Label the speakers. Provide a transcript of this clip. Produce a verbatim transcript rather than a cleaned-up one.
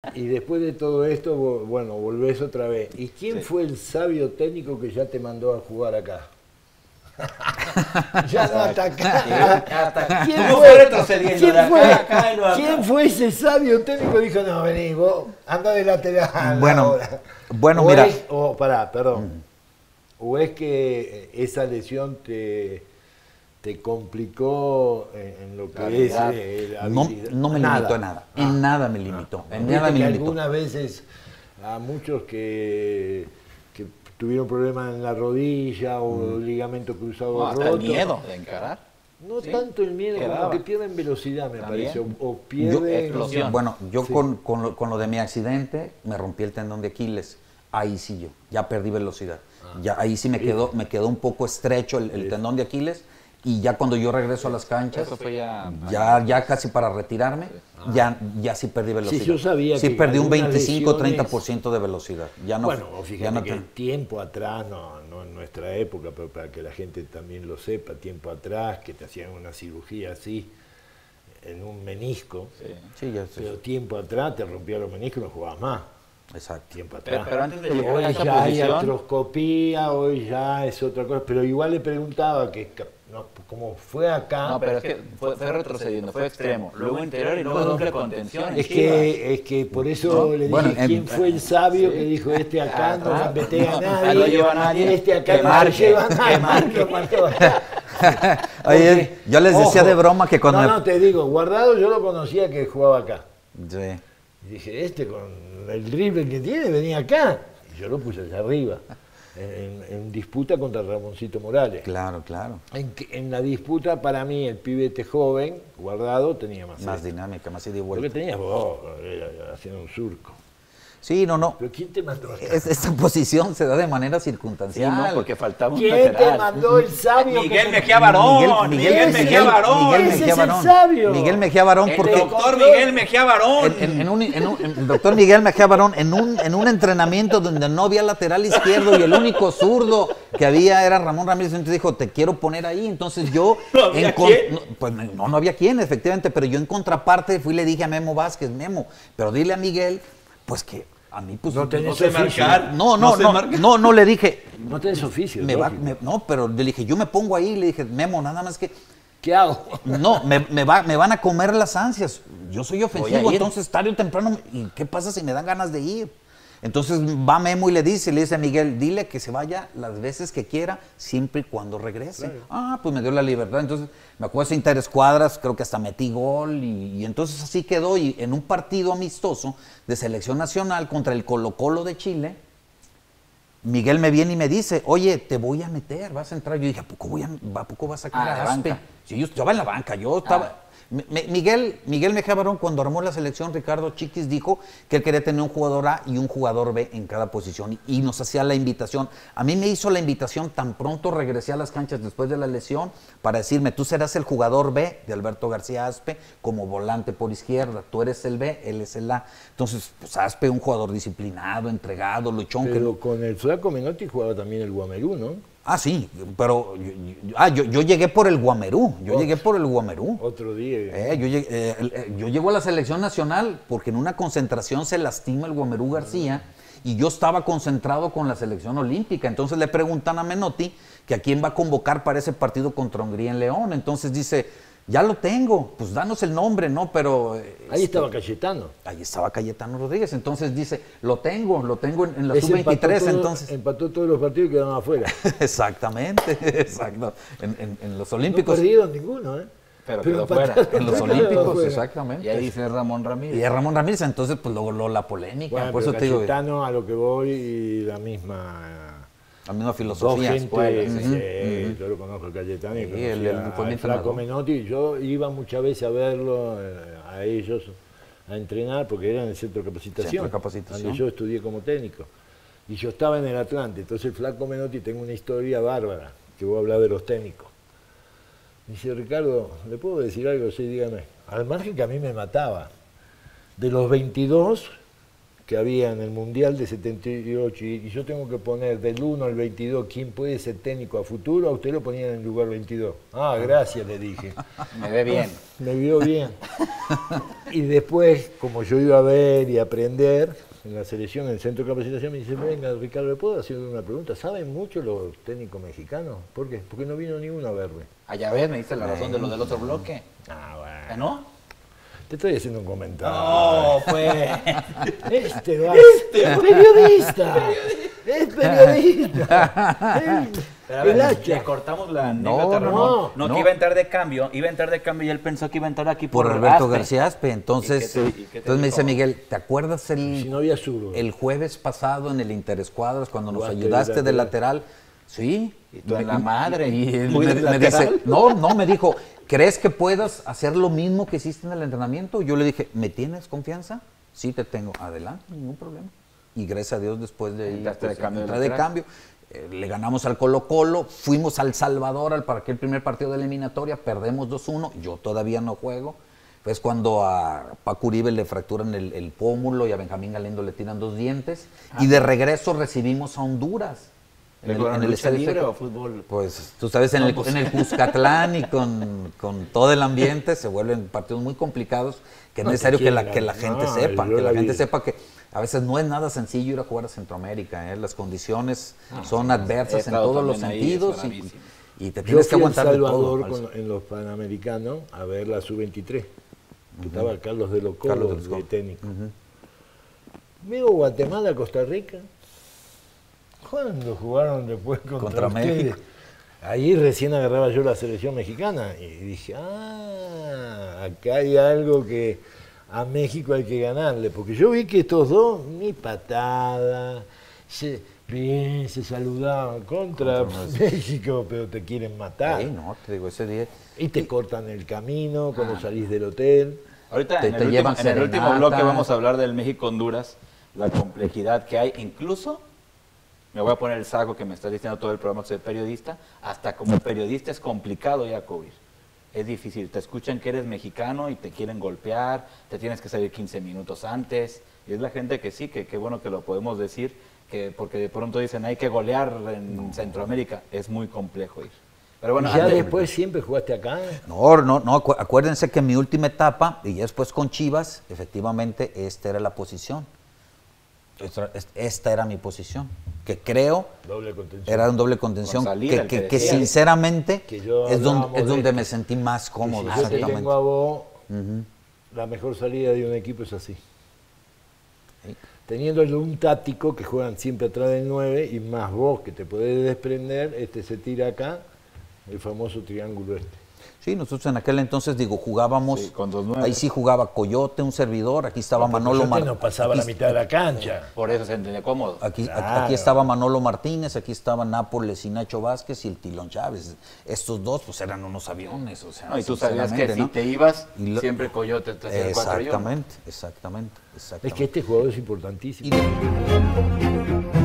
Speaker 1: y después de todo esto, bueno, volvés otra vez. ¿Y quién
Speaker 2: Sí.
Speaker 1: fue el sabio técnico que ya te mandó a jugar acá? Ya no hasta acá. ¿Quién
Speaker 3: ¿Cómo
Speaker 1: fue,
Speaker 3: fue retrocediendo
Speaker 1: ¿quién
Speaker 3: de acá
Speaker 1: fue,
Speaker 3: a acá y no acá?
Speaker 1: quién fue ese sabio técnico que dijo, no, vení, vos, anda de lateral
Speaker 4: Bueno,
Speaker 1: ahora?
Speaker 4: bueno,
Speaker 1: o
Speaker 4: mira.
Speaker 1: Es, o, pará, perdón. ¿O es que esa lesión te, te complicó en, en lo que
Speaker 3: La
Speaker 1: es
Speaker 3: habilidad.
Speaker 1: eh, la
Speaker 4: No,
Speaker 1: habilidad?
Speaker 4: no me
Speaker 1: Nada.
Speaker 4: limitó en nada.
Speaker 1: Ah.
Speaker 4: En nada me limitó. En
Speaker 1: Viste
Speaker 4: nada me
Speaker 1: que
Speaker 4: limitó.
Speaker 1: algunas veces a muchos que, que tuvieron problemas en la rodilla o ligamento cruzado
Speaker 2: No, hasta
Speaker 1: roto.
Speaker 2: el miedo de encarar.
Speaker 1: No
Speaker 2: Sí,
Speaker 1: tanto el miedo, como
Speaker 2: quedaba.
Speaker 1: que pierden velocidad, me
Speaker 2: También.
Speaker 1: parece. O, o
Speaker 4: Yo-
Speaker 1: pierden.
Speaker 2: explosión.
Speaker 4: Bueno, yo
Speaker 1: Sí.
Speaker 4: con, con, lo, con lo de mi accidente me rompí el tendón de Aquiles. Ahí sí yo, ya perdí velocidad. Ya ahí sí me quedó, me quedó un poco estrecho el, el tendón de Aquiles. Y ya cuando yo regreso a las canchas,
Speaker 2: Eso fue ya.
Speaker 4: ya, ya casi para retirarme, ya, ya sí perdí velocidad.
Speaker 1: yo sabía
Speaker 4: sí
Speaker 1: que
Speaker 4: perdí un
Speaker 1: algunas
Speaker 4: veinticinco treinta
Speaker 1: lesiones-
Speaker 4: por ciento de velocidad. Ya no,
Speaker 1: Bueno,
Speaker 4: ya
Speaker 1: fíjate
Speaker 4: no
Speaker 1: que
Speaker 4: te-
Speaker 1: tiempo atrás, no, no en nuestra época, pero para que la gente también lo sepa, tiempo atrás, que te hacían una cirugía así, en un menisco,
Speaker 2: Sí.
Speaker 4: Sí, ya sé.
Speaker 1: pero tiempo atrás te rompía los meniscos y no jugabas más.
Speaker 4: Exacto.
Speaker 1: Tiempo
Speaker 2: Pero,
Speaker 1: atrás.
Speaker 2: pero antes de llegar
Speaker 1: Hoy
Speaker 2: a esa
Speaker 1: ya hay
Speaker 2: posición,
Speaker 1: artroscopía, hoy ya es otra cosa, pero igual le preguntaba que ca- no, como fue acá,
Speaker 2: no, pero es que fue, fue retrocediendo, fue extremo, luego interior y luego doble contención.
Speaker 1: es
Speaker 2: en Chivas.
Speaker 1: que, es que por eso
Speaker 2: ¿No?
Speaker 1: le dije,
Speaker 4: Bueno, en-
Speaker 1: ¿quién fue el sabio
Speaker 2: Sí.
Speaker 1: que dijo este acá no
Speaker 2: Ah,
Speaker 1: gambetea a
Speaker 2: no,
Speaker 1: nadie,
Speaker 2: no lleva a nadie,
Speaker 1: este acá
Speaker 2: que
Speaker 1: no
Speaker 2: marque,
Speaker 1: se lleva a
Speaker 2: que
Speaker 1: nadie,
Speaker 2: marque.
Speaker 1: lo marcó acá?
Speaker 4: Oye,
Speaker 1: Porque,
Speaker 4: yo les decía de broma que cuando
Speaker 1: No,
Speaker 4: me-
Speaker 1: no, te digo, Guardado yo lo conocía que jugaba acá.
Speaker 4: Sí.
Speaker 1: Y dije, este con el drible que tiene venía acá. Y yo lo puse allá arriba, en, en- en disputa contra Ramoncito Morales.
Speaker 4: Claro, claro.
Speaker 1: En, que- en la disputa, para mí, el pibete joven, Guardado, tenía más.
Speaker 4: Más
Speaker 1: esto.
Speaker 4: dinámica, más ida y
Speaker 1: Lo que
Speaker 4: vuelta.
Speaker 1: tenías vos, era haciendo un surco.
Speaker 4: Sí, no, no.
Speaker 1: ¿Pero quién te mandó acá?
Speaker 4: Es- esta posición se da de manera
Speaker 2: Sí,
Speaker 4: circunstancial.
Speaker 2: no, porque faltaba un
Speaker 1: ¿Quién te
Speaker 2: lateral.
Speaker 1: mandó el sabio?
Speaker 3: Miguel
Speaker 1: que-
Speaker 3: Mejía Barón, Miguel, Mejía Barón.
Speaker 4: Miguel
Speaker 1: Ese
Speaker 4: Mejía
Speaker 1: es el
Speaker 4: Barón.
Speaker 1: sabio.
Speaker 4: Miguel Mejía Barón,
Speaker 3: El
Speaker 4: porque
Speaker 3: doctor Miguel Mejía Barón.
Speaker 4: en, en- en un, en un- en- el doctor Miguel Mejía Barón, en un, en un entrenamiento donde no había lateral izquierdo y el único zurdo que había era Ramón Ramírez, entonces dijo, te quiero poner ahí. Entonces yo...
Speaker 3: ¿No había
Speaker 4: en con-
Speaker 3: quién?
Speaker 4: no, pues no, no había quién, efectivamente, pero yo en contraparte fui y le dije a Memo Vázquez, Memo, pero dile a Miguel, pues que a mí pues...
Speaker 1: No tenés
Speaker 3: No sé
Speaker 1: oficio.
Speaker 3: marcar.
Speaker 4: No,
Speaker 3: No
Speaker 4: no,
Speaker 3: sé
Speaker 4: no,
Speaker 3: marcar.
Speaker 4: no, no, le dije,
Speaker 1: No tenés oficio.
Speaker 4: me va-
Speaker 1: lógico.
Speaker 4: me- no, pero le dije, yo me pongo ahí, le dije, Memo, nada más que...
Speaker 1: ¿Qué hago?
Speaker 4: No, me, me, va, me van a comer las ansias. Yo soy
Speaker 2: Voy a
Speaker 4: ofensivo,
Speaker 2: ir.
Speaker 4: entonces tarde o temprano, ¿y qué pasa si me dan ganas de ir? Entonces va Memo y le dice, le dice a Miguel, dile que se vaya las veces que quiera, siempre y cuando regrese. Ah, pues me dio la libertad. Entonces me acuerdo de interescuadras, creo que hasta metí gol y, y entonces así quedó. Y en un partido amistoso de selección nacional contra el Colo Colo de Chile, Miguel me viene y me dice, oye, te voy a meter, vas a entrar. Yo dije, ¿a poco, voy a, ¿a poco vas a sacar
Speaker 2: Ah,
Speaker 4: a
Speaker 2: de
Speaker 4: Aspe?
Speaker 2: banca.
Speaker 4: Sí, yo estaba en la banca, yo estaba... Mi- mi- Miguel, Miguel Mejía Barón, cuando armó la selección, Ricardo Chiquis dijo que él quería tener un jugador A y un jugador B en cada posición y, y nos hacía la invitación. A mí me hizo la invitación tan pronto regresé a las canchas después de la lesión para decirme, tú serás el jugador B de Alberto García Aspe como volante por izquierda, tú eres el B, él es el A. Entonces, pues Aspe, un jugador disciplinado, entregado, luchón. que
Speaker 1: Pero con el flaco Menotti jugaba también el Guamerú, ¿no?
Speaker 4: Ah, sí, pero yo, yo- ah, yo, yo llegué por el Guamerú, yo
Speaker 1: Otro.
Speaker 4: llegué por el Guamerú.
Speaker 1: Otro día.
Speaker 4: Eh, yo, llegué, eh, el- eh, yo llego a la selección nacional porque en una concentración se lastima el Guamerú García y yo estaba concentrado con la selección olímpica. Entonces le preguntan a Menotti que a quién va a convocar para ese partido contra Hungría en León. Entonces dice, ya lo tengo, pues danos el nombre, ¿no? Pero... eh,
Speaker 1: Ahí
Speaker 4: este,
Speaker 1: estaba Cayetano.
Speaker 4: Ahí estaba Cayetano Rodríguez. Entonces dice, lo tengo, lo tengo en, en la
Speaker 1: Ese
Speaker 4: sub
Speaker 1: empató
Speaker 4: veintitrés.
Speaker 1: todo-
Speaker 4: Entonces...
Speaker 1: Empató todos los partidos y quedaron afuera.
Speaker 4: Exactamente, exacto. En, en- en los
Speaker 1: No
Speaker 4: Olímpicos.
Speaker 1: perdieron ninguno, ¿eh?
Speaker 2: Pero quedó
Speaker 1: empataron,
Speaker 2: fuera.
Speaker 4: En los
Speaker 1: quedaron
Speaker 4: Olímpicos,
Speaker 1: afuera.
Speaker 4: exactamente.
Speaker 2: Y ahí dice Ramón
Speaker 4: Y
Speaker 2: Ramírez.
Speaker 4: es Ramón Ramírez, entonces pues luego lo- la polémica,
Speaker 1: Bueno,
Speaker 4: por
Speaker 1: pero
Speaker 4: eso te digo,
Speaker 1: Cayetano, a lo que voy, y la misma...
Speaker 4: la misma
Speaker 1: Dos
Speaker 4: filosofía.
Speaker 1: gente,
Speaker 2: escuela,
Speaker 1: sí,
Speaker 2: sí.
Speaker 1: yo lo conozco a Cayetano y
Speaker 4: Sí,
Speaker 1: conocí
Speaker 4: él- él
Speaker 1: a-
Speaker 4: fue mi
Speaker 1: al Flaco
Speaker 4: entrenador.
Speaker 1: Menotti. Yo iba muchas veces a verlo, eh, a ellos, a entrenar, porque era en el centro de capacitación,
Speaker 4: Centro de capacitación.
Speaker 1: donde yo estudié como técnico. Y yo estaba en el Atlante, entonces el Flaco Menotti, tengo una historia bárbara, que voy a hablar de los técnicos. Me dice, Ricardo, ¿le puedo decir algo? Sí, dígame. Al margen que a mí me mataba. De los veintidós que había en el Mundial de setenta y ocho y, y yo tengo que poner del uno al veintidós quién puede ser técnico a futuro, a usted lo ponían en el lugar veintidós. Ah, gracias, le dije.
Speaker 2: Me ve bien.
Speaker 1: Me vio bien. Y después, como yo iba a ver y aprender, en la selección, en el centro de capacitación, me dice, venga, Ricardo, ¿le puedo hacer una pregunta? ¿Saben mucho los técnicos mexicanos? ¿Por qué? Porque no vino ninguno a verme.
Speaker 2: Allá ves, me diste la razón de lo del otro bloque.
Speaker 1: Ah, bueno.
Speaker 2: ¿Ah, no?
Speaker 1: Te estoy haciendo un comentario.
Speaker 2: No, pues.
Speaker 1: Este va. Este periodista. Es periodista. El,
Speaker 3: Pero a ver,
Speaker 1: el hacha.
Speaker 3: le cortamos la
Speaker 4: No,
Speaker 3: anécdota,
Speaker 4: no,
Speaker 3: Ramón.
Speaker 1: no,
Speaker 3: No,
Speaker 4: no.
Speaker 3: que iba a entrar de cambio, iba a entrar de cambio y él pensó que iba a entrar aquí por,
Speaker 4: Por Alberto
Speaker 3: Aspe.
Speaker 4: García Aspe. Entonces,
Speaker 3: ¿Y qué te- y qué te
Speaker 4: entonces me dice
Speaker 3: dijo?
Speaker 4: Miguel, ¿te acuerdas el,
Speaker 1: Si no había zurdo.
Speaker 4: el jueves pasado en el Interescuadras cuando nos
Speaker 1: Jugaste de
Speaker 4: ayudaste de
Speaker 1: lateral.
Speaker 4: lateral? Sí.
Speaker 2: Y tú en la madre.
Speaker 4: Y él
Speaker 2: Muy
Speaker 4: me,
Speaker 2: de
Speaker 4: me
Speaker 2: lateral.
Speaker 4: dice, no, no, me dijo, ¿crees que puedas hacer lo mismo que hiciste en el entrenamiento? Yo le dije, ¿me tienes confianza? Sí, te tengo. Adelante, ningún problema. Y gracias a Dios después de ahí,
Speaker 2: Entraste de cambio de
Speaker 4: entré de
Speaker 2: lateral.
Speaker 4: cambio. Eh, le ganamos al Colo Colo, fuimos al Salvador al, para aquel primer partido de eliminatoria, perdemos dos uno, yo todavía no juego. Es cuando a Paco Uribe le fracturan el, el pómulo y a Benjamín Galindo le tiran dos dientes. Y de regreso recibimos a Honduras.
Speaker 2: ¿Le jugaron lucha
Speaker 4: Estadio
Speaker 2: libre
Speaker 4: Azteca.
Speaker 2: o fútbol?
Speaker 4: Pues tú sabes, en,
Speaker 2: No,
Speaker 4: el,
Speaker 2: pues.
Speaker 4: en el Cuscatlán y con, con todo el ambiente se vuelven partidos muy complicados, que es
Speaker 1: No,
Speaker 4: necesario
Speaker 1: te
Speaker 4: que la,
Speaker 1: quieran.
Speaker 4: que la gente
Speaker 1: No,
Speaker 4: sepa,
Speaker 1: yo
Speaker 4: que la
Speaker 1: la
Speaker 4: gente
Speaker 1: vi.
Speaker 4: sepa que a veces no es nada sencillo ir a jugar a Centroamérica, ¿eh? Las condiciones son adversas
Speaker 2: he
Speaker 4: en
Speaker 2: estado
Speaker 4: todos los
Speaker 2: también ahí,
Speaker 4: sentidos
Speaker 2: es
Speaker 4: y,
Speaker 2: bravísimo.
Speaker 4: y te
Speaker 1: Yo
Speaker 4: tienes que
Speaker 1: fui a El
Speaker 4: aguantar de todo.
Speaker 1: Salvador
Speaker 4: Alce.
Speaker 1: con- en los Panamericanos a ver la sub veintitrés. Que estaba Carlos de los
Speaker 4: Carlos de
Speaker 1: Cobos,
Speaker 4: los
Speaker 1: de
Speaker 4: Cobos.
Speaker 1: técnico. Veo Guatemala, Costa Rica. ¿Cuándo jugaron después contra,
Speaker 4: Contra
Speaker 1: ustedes?
Speaker 4: México.
Speaker 1: Ahí recién agarraba yo la selección mexicana y dije, ah, acá hay algo que a México hay que ganarle, porque yo vi que estos dos, ni patada, se, bien, se saludaban contra,
Speaker 4: Contra
Speaker 1: México, pero te quieren matar.
Speaker 4: Sí, no, te digo, ese día.
Speaker 1: Y te cortan el camino cuando salís del hotel.
Speaker 2: Ahorita
Speaker 4: Te-
Speaker 2: en,
Speaker 4: te
Speaker 2: el último,
Speaker 4: llevan
Speaker 2: en el último
Speaker 4: serenata.
Speaker 2: bloque vamos a hablar del México-Honduras, la complejidad que hay, incluso, me voy a poner el saco que me está diciendo todo el programa que soy periodista, hasta como periodista es complicado ya cubrir. Es difícil, te escuchan que eres mexicano y te quieren golpear, te tienes que salir quince minutos antes, y es la gente que sí, que qué bueno que lo podemos decir, que porque de pronto dicen hay que golear en Centroamérica, es muy complejo ir. Pero bueno,
Speaker 1: y ya
Speaker 2: antes-
Speaker 1: después siempre jugaste acá.
Speaker 4: No, no, no, acu- acuérdense que en mi última etapa, y ya después con Chivas, efectivamente, esta era la posición. Esta, esta era mi posición, que creo
Speaker 1: Doble contención.
Speaker 4: era un doble contención,
Speaker 2: Con salida,
Speaker 4: que,
Speaker 2: el
Speaker 4: que-
Speaker 2: que
Speaker 4: que
Speaker 2: decía.
Speaker 4: sinceramente
Speaker 1: Que yo
Speaker 4: es donde,
Speaker 1: hablábamos
Speaker 4: es
Speaker 1: de
Speaker 4: donde
Speaker 1: esto.
Speaker 4: me sentí más cómodo,
Speaker 1: Y si yo te
Speaker 4: exactamente.
Speaker 1: tengo a vos,
Speaker 4: Ujú.
Speaker 1: la mejor salida de un equipo es así.
Speaker 4: Sí.
Speaker 1: Teniendo un táctico que juegan siempre atrás del nueve y más vos que te podés desprender, este se tira acá, el famoso triángulo este.
Speaker 4: Sí, nosotros en aquel entonces, digo, jugábamos,
Speaker 2: Sí, con dos nueve.
Speaker 4: ahí sí jugaba Coyote, un servidor, aquí estaba Manolo
Speaker 1: Coyote
Speaker 4: Mar-
Speaker 1: no pasaba
Speaker 4: aquí-
Speaker 1: la mitad de la cancha.
Speaker 2: por eso se entendía cómodo.
Speaker 4: Aquí, aquí-
Speaker 1: Claro.
Speaker 4: aquí estaba Manolo Martínez, aquí estaba Nápoles y Nacho Vázquez y el Tilón Chávez. Estos dos pues eran unos aviones, o sea,
Speaker 2: No, y tú sabías que
Speaker 4: sinceramente,
Speaker 2: si
Speaker 4: ¿no?
Speaker 2: te ibas,
Speaker 4: Y lo-
Speaker 2: siempre Coyote te hacía el cuatro y uno.
Speaker 4: Exactamente, exactamente, exactamente.
Speaker 1: Es que este jugador es importantísimo.
Speaker 4: Y-